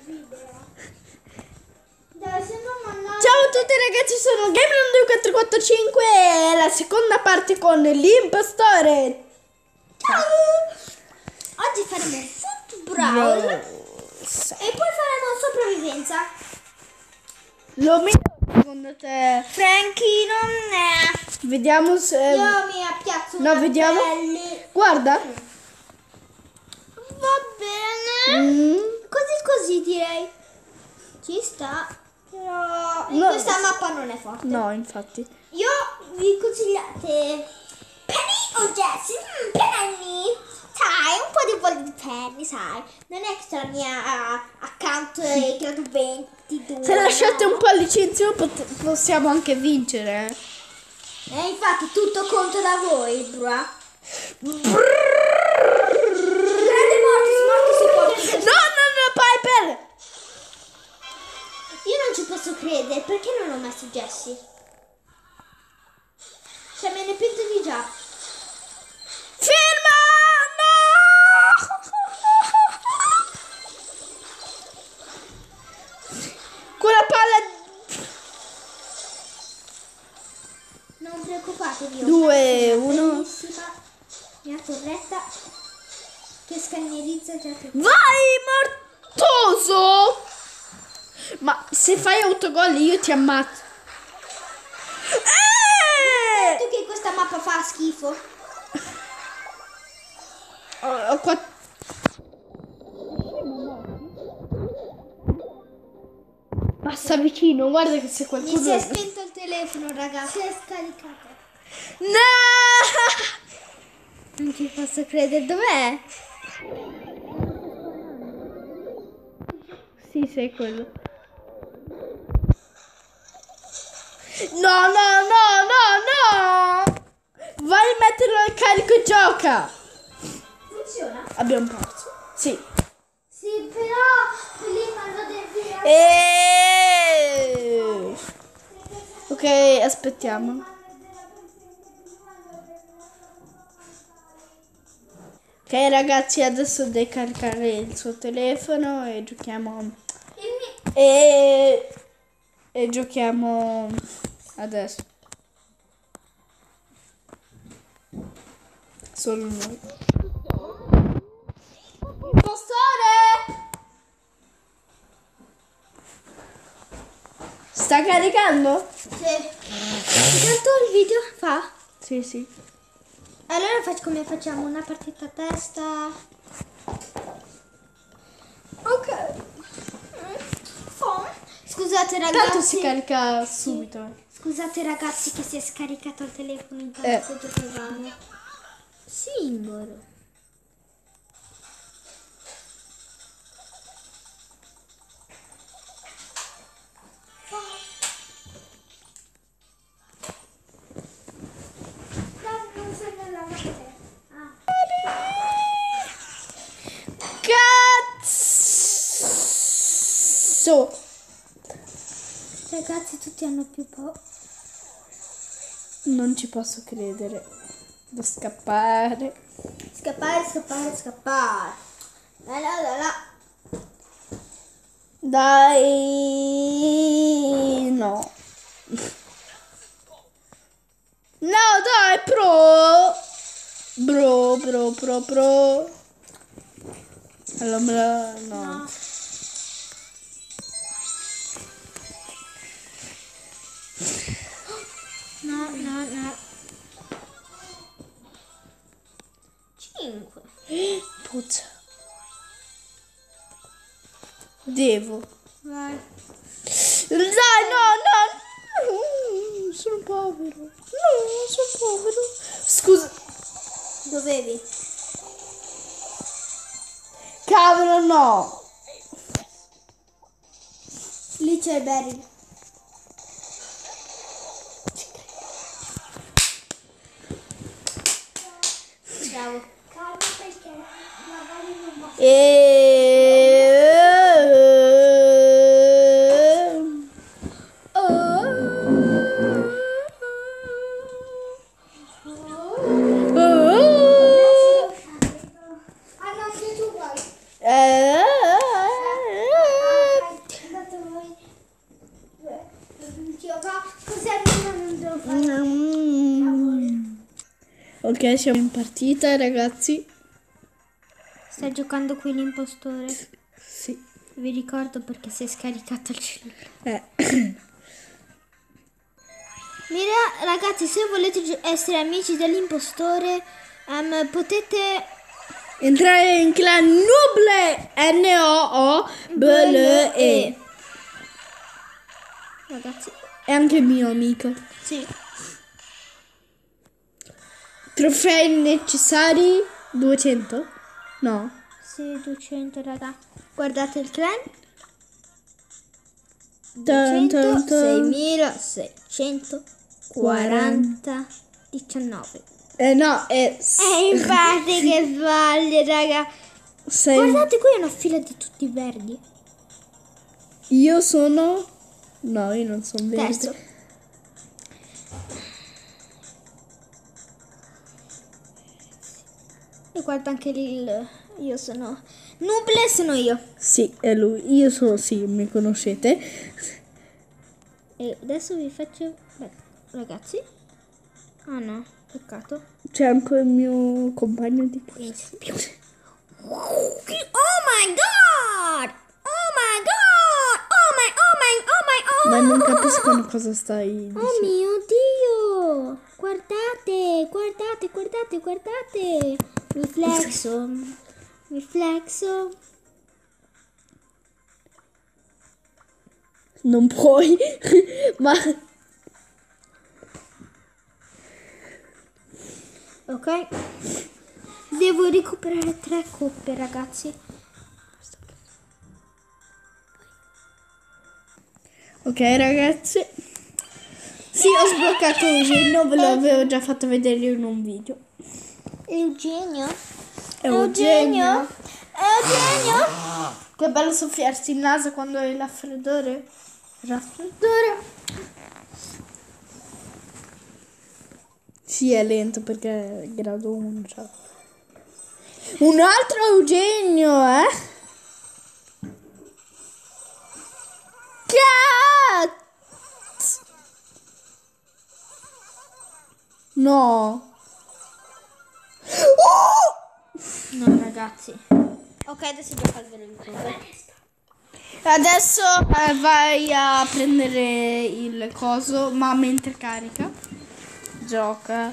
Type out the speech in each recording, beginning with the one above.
Ciao a tutti ragazzi, sono Gameland2445 e la seconda parte con l'impostore. Ciao! Oggi faremo football e poi faremo sopravvivenza. Lo metto secondo te? Frankie non è. Vediamo se... Io mi appiazzo No, una vediamo. pelle. Guarda. Va bene. Così direi. Ci sta. Però in No. questa mappa non è forte. No, infatti. Io vi consigliate Penny o Jessie? Penny. Sai, un po' di voglia di Penny, sai. Non è che la mia account è grado 22. Se lasciate no? un po' il licenzio possiamo anche vincere. Infatti tutto conta da voi, bra. Grande mortis, No, Piper! Io non ci posso credere, perché non ho messo Jessie? Cioè me ne pento di già. Ferma! No! Quella palla... Non preoccupatevi. 2, 1. Bellissima mia torretta che scannerizza già tutto. Vai, mortoso! Ma se fai autogol io ti ammazzo. Detto che questa mappa fa schifo. Ho qua... Passa vicino, guarda che se qualcuno... Mi si è spento il telefono, ragazzi. Si è scaricato. No! Non ci posso credere. Dov'è? Sì, sei quello. No! Vai a metterlo al carico e gioca! Funziona? Abbiamo perso. Sì. Sì, però lì quando devi... Ok, aspettiamo. Ok ragazzi, adesso devi caricare il suo telefono e giochiamo. E giochiamo adesso. Solo noi. Impostore! Sta caricando? Sì. Tanto il video fa? Sì. Allora come facciamo? Una partita a testa? Ok. Scusate ragazzi. Tanto si carica subito. Scusate ragazzi che si è scaricato il telefono intanto che giocavamo. Simbolo. Cazzo! Ragazzi, tutti hanno più paura. Non ci posso credere. Devo scappare. Scappare. Là. Dai, no. No, dai, pro. Allora, no. No. 5. Puzza. Devo. Vai. Dai, no. Sono povero. No, sono povero. Scusa. Dovevi. Cavolo, no. Lì c'è il Barry. Bravo. Calma perché magari non va. Ah, no, se tu vuoi. Ok, siamo in partita, ragazzi. Sta giocando qui l'impostore. Sì. Vi ricordo perché si è scaricato il cellulare. Ragazzi, se volete essere amici dell'impostore, potete Entrare in clan Nooble. Nooble. Ragazzi, È anche mio amico. sì. Trofei necessari 200? No. Sì, 200, raga. Guardate il clan. Tan, 200, tan, tan. 6.640, 19. No, è Infatti che sbaglio, raga. Guardate, qui è una fila di tutti verdi. Io sono... No, io non sono verde. Terzo. E guarda anche il... Io sono... Nuble sono io. Sì, è lui. Io sono... Sì, mi conoscete. E adesso vi faccio... Beh, ragazzi. Ah no, peccato. C'è anche il mio compagno di Sì. Oh my god! Oh my god! Ma non capiscono cosa stai dicendo. Oh mio Dio! Guardate, guardate, guardate, guardate! Mi flexo. Mi flexo. Non puoi. Ma... Ok? Devo recuperare 3 coppe, ragazzi. Ok, ragazzi. Sì, ho sbloccato Eugenio. Ve l'avevo già fatto vedere in un video. Eugenio? Eugenio. Eugenio? Che bello soffiarsi il naso quando hai il raffreddore. Raffreddore. Sì, è lento perché è grado 1. Cioè. Un altro Eugenio, Cazzo! No. No, ragazzi. Ok, adesso devo farvelo il cover. Adesso vai a prendere il coso, ma mentre carica. Gioca.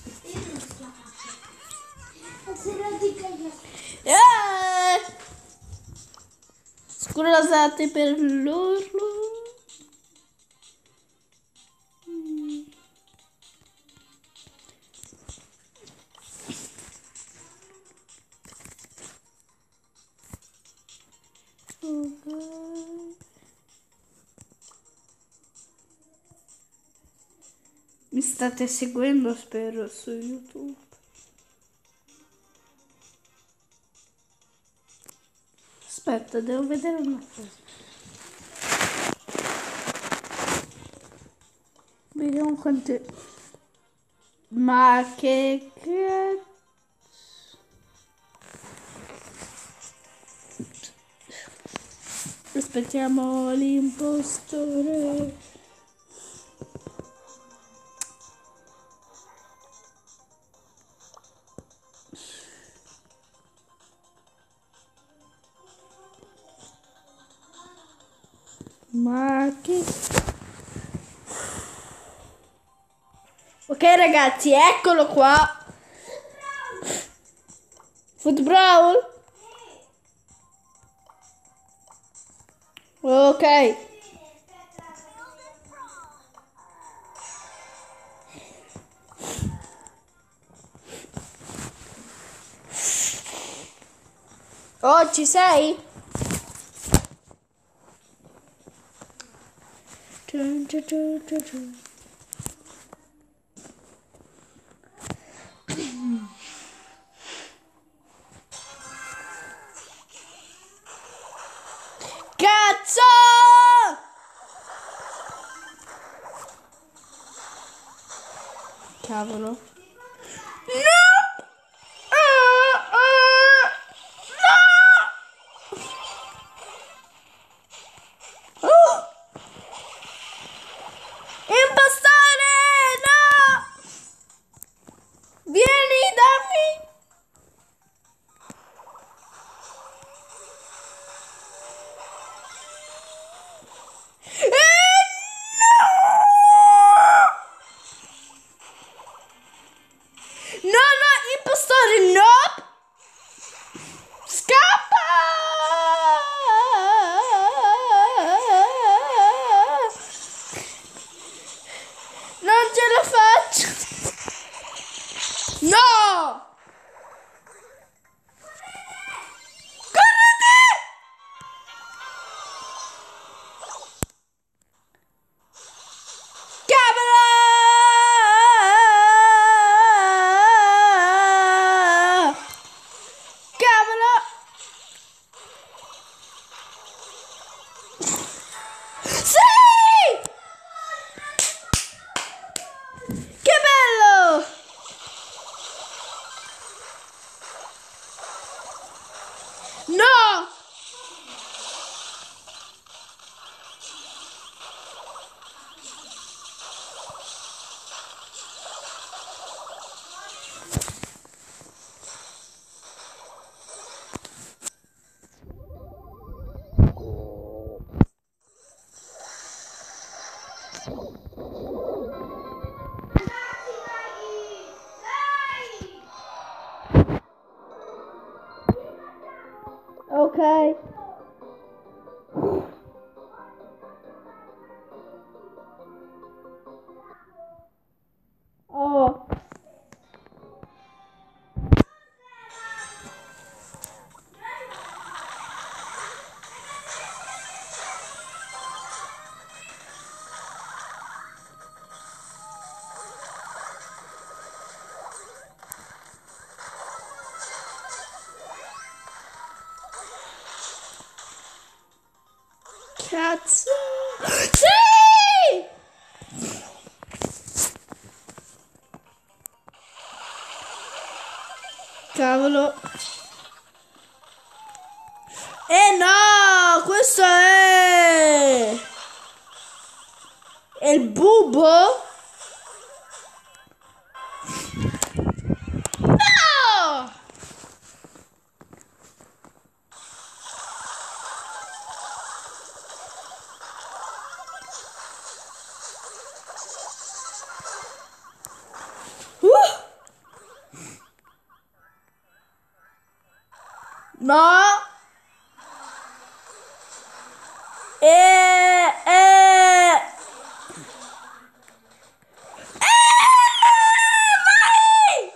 Scusate per l'urlo. Mi state seguendo, spero, su YouTube. Aspetta, devo vedere una cosa. Vediamo quante... Ma che cazzo... Aspettiamo l'impostore. Ma che... Ok ragazzi, eccolo qua. Foot Brawl? Ok. Oh, ci sei? Cazzo! Cavolo. No! Impostore! No! Vieni! Cazzo. Sì! Cavolo. No, questo è il bubo? No! No! Vai!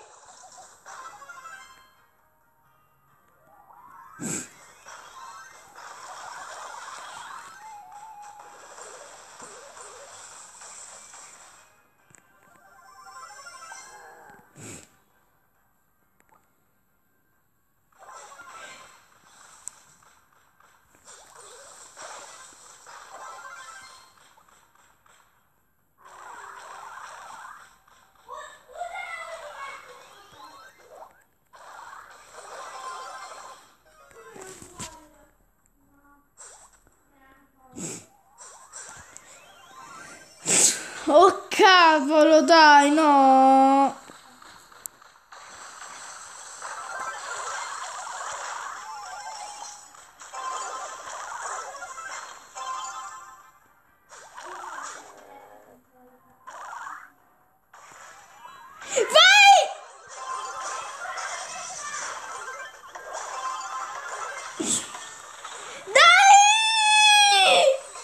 Oh cavolo, dai, no! Vai! Dai!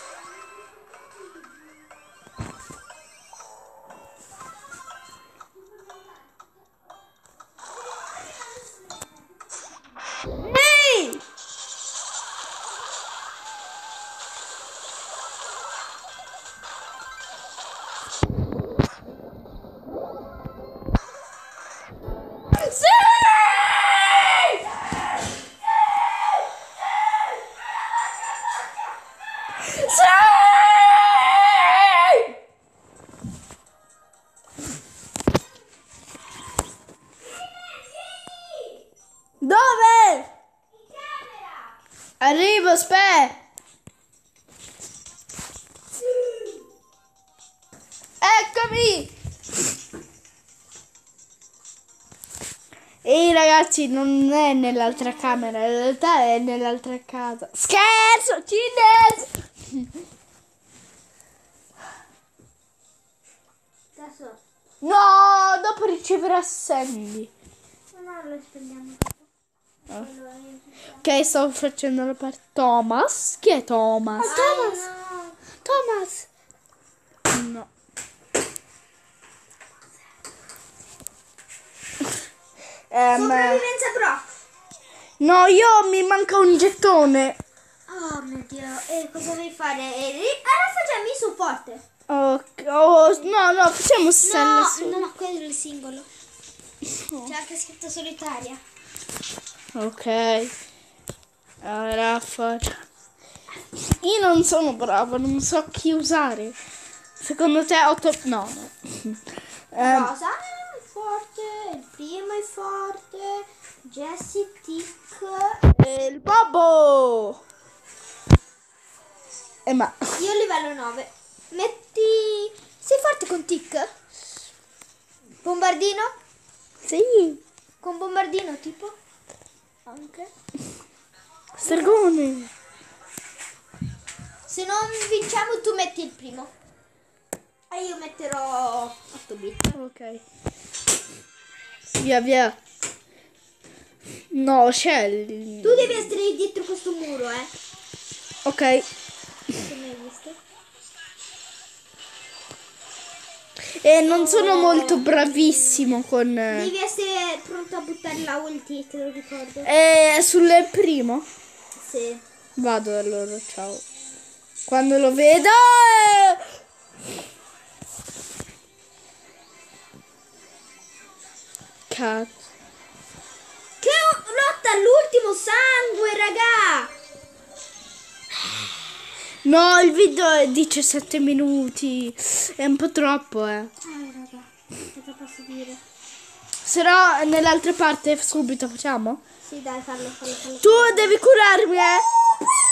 Ehi! Sì! Sì! Dove? Arrivo, aspetta. Eccomi. Ehi ragazzi, non è nell'altra camera, in realtà è nell'altra casa. Scherzo, cinese. Adesso No, dopo riceverà Sandy. no, lo spendiamo. Allora, io Ok, stavo facendo la parte. Thomas? Chi è Thomas? Thomas. No. Thomas. No. Sopravvivenza pro. No, io mi manca un gettone. Oh mio Dio, e cosa devi fare? Allora facciamo il supporto. No, facciamo stella No, su. no, quello è il singolo. C'è anche scritto solitaria. Ok. Allora faccio. Io non sono brava, non so chi usare. Secondo te 8. No, no. Rosa è forte, il primo è forte, Jessie Tick. Il Bobo. Ma. Io livello 9. Metti... Sei forte con Tick? Bombardino? Sì. Con bombardino tipo? Anche. Stregone. Se non vinciamo tu metti il primo. E io metterò 8 bit. Ok. Via. No, Shelly. Tu devi essere dietro questo muro, Ok. Come hai visto? E non sono molto bravissimo con. Devi essere pronto a buttare la ulti, te lo ricordo. Sul primo? Sì. Vado allora, ciao. Quando lo vedo. Cazzo. Che lotta all'ultimo sangue, raga! No, il video è 17 minuti. È un po' troppo, raga, cosa posso dire? Se no, nell'altra parte subito facciamo? Sì, dai, fallo. Tu devi curarmi,